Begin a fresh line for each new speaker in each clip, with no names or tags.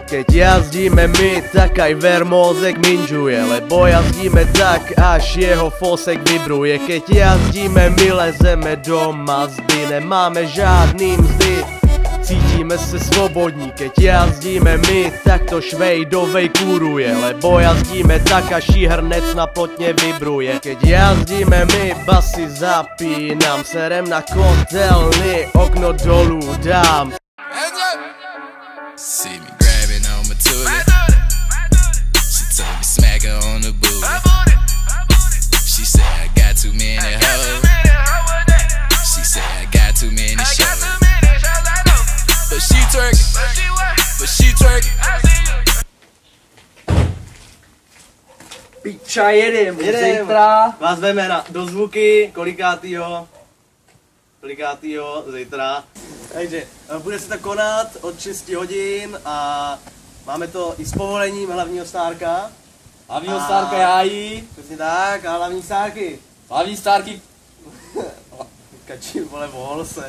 Keď jazdíme my, tak aj vermózek minžuje, lebo jazdíme tak, až jeho fosek vibruje. Keď jazdíme my, lezeme do Mazdy, nemáme žádný mzdy, cítíme se svobodní. Keď jazdíme my, tak to švejdovej kůruje, lebo jazdíme tak, až jí hrnec na plotně vibruje. Keď jazdíme my, basy zapínám, serem na kotelny, okno dolů dám.
See me grabbing on my tootie. She told me smack her on the booty. She said I got too many hoes. She said I got too many shows. But she twerking. But she twerking.
Piča, jedem. Zítra vás veme na dozvuky, kolikátýho zítra. Takže bude se to konat od 6 hodin a máme to i s povolením hlavního stárka.
Hlavního stárka Jájí.
Přesně tak, a hlavní stárky.
Hlavní stárky.
Kačí, vole, vol se.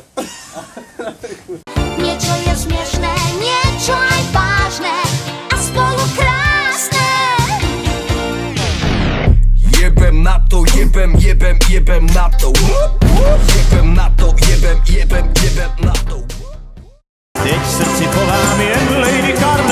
Niečo je smiešné, niečo aj vážne a spolu krásne.
Jebem na to, jebem na to. Jebem na to, jebem na to.
Teď v srdci chovám jen Lady Carmen.